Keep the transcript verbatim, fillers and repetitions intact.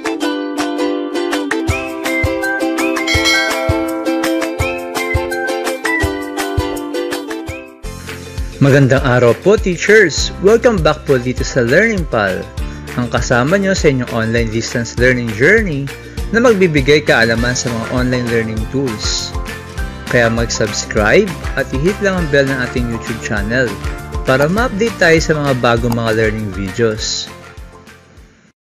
Magandang araw po, teachers! Welcome back po dito sa Learning Pal, ang kasama nyo sa inyong online distance learning journey na magbibigay kaalaman sa mga online learning tools. Kaya mag-subscribe at i-hit lang ang bell ng ating YouTube channel para ma-update tayo sa mga bagong mga learning videos.